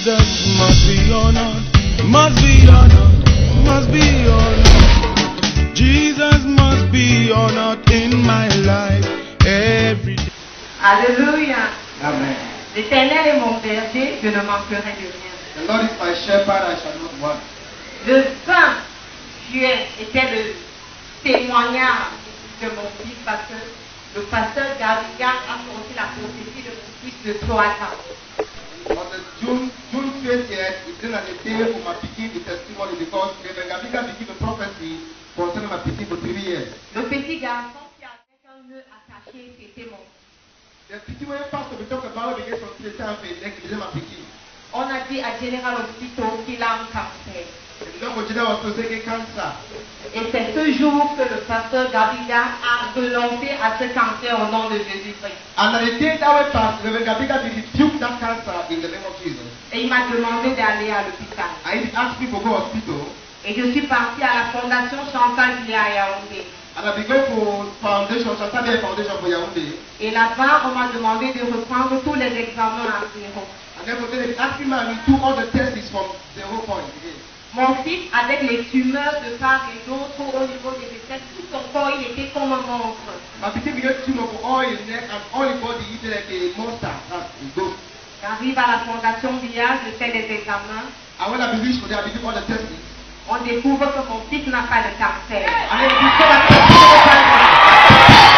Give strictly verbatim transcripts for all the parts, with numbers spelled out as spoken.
Jesus must be honored, must be honored, must be honored. Jesus must be honored in my life every day. Alléluia. Amen. L'Éternel est mon berger, je ne manquerai de rien. The Lord is my shepherd, I shall not want. Le vingt juillet était le témoignage de mon fils parce que le pasteur Gabiga a sorti la prophétie de mon fils de trois ans. On the June June twentieth, it's been a day for my picking the testimony because Rev Gabiga became a prophecy concerning my picking for three years. Le petit garçon qui avait un nœud attaché, c'était mon fils. The picking when pastor we talk about begins from the time for next to my picking. On a dit à General Hospital qu'il a un cancer. The Lord was to say cancer. Et c'est ce jour que le pasteur Gabiga a renoncé à ce cancer au nom de Jésus-Christ. And on the day that we passed, Rev Gabiga rebuked that cancer in the name of Jesus. Et il m'a demandé d'aller à l'hôpital. I asked people to go to hospital. Et je suis partie à la fondation Chantal qui est à Yaoundé. And I began for foundation, Chantal Foundation for Yaoundé. Et là-bas, on m'a demandé de reprendre tous les examens à zéro. And then they asked me to do all the tests from zero point again. Mon fils, avec les tumeurs de part et d'autre au niveau des aisselles, tout son corps, il était comme un monstre. My picking began to tumor for all his neck and all his body, he like a monster. That's a ghost. J'arrive à la fondation Via, je fais les examens. And when I be reached for there, I begin all the tests. On découvre que mon fils n'a pas de cancer. And then we saw that he had no cancer.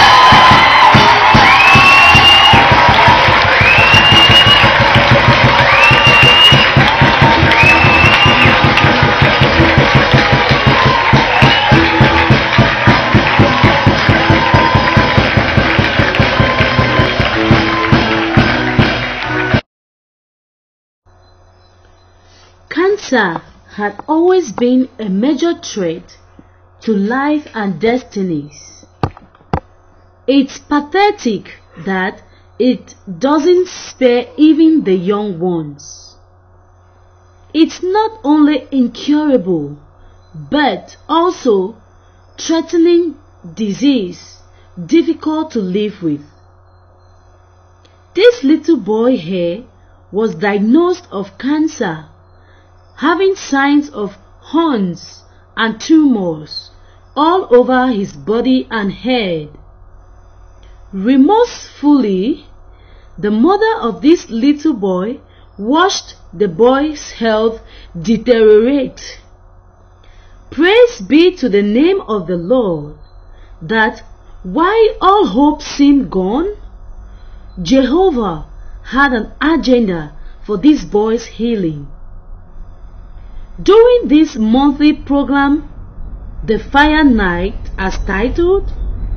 Cancer had always been a major threat to life and destinies. It's pathetic that it doesn't spare even the young ones. It's not only incurable, but also threatening disease, difficult to live with. This little boy here was diagnosed of cancer, having signs of horns and tumors all over his body and head. Remorsefully, the mother of this little boy watched the boy's health deteriorate. Praise be to the name of the Lord, that while all hope seemed gone, Jehovah had an agenda for this boy's healing. During this monthly program, the Fire Night, as titled,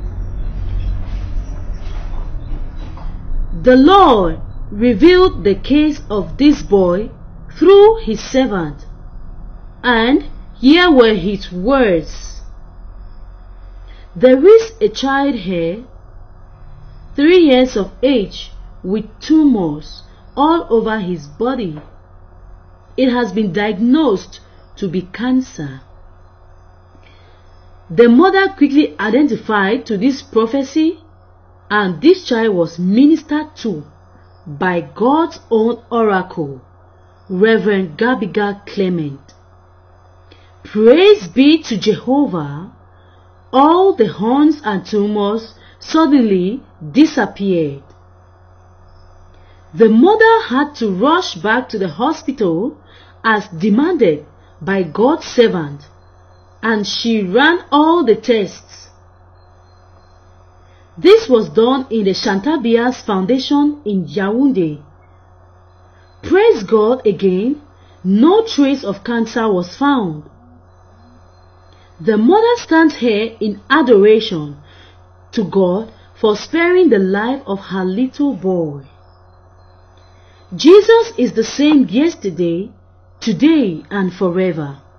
the Lord revealed the case of this boy through his servant, and here were his words. There is a child here, three years of age, with tumors all over his body. It has been diagnosed to be cancer. The mother quickly identified to this prophecy, and this child was ministered to by God's own oracle, Rev Gabiga Clement. Praise be to Jehovah, all the horns and tumors suddenly disappeared. The mother had to rush back to the hospital as demanded by God's servant, and she ran all the tests. This was done in the Chantabia's Foundation in Yaoundé. Praise God again, no trace of cancer was found. The mother stands here in adoration to God for sparing the life of her little boy. Jesus is the same yesterday, today, and forever.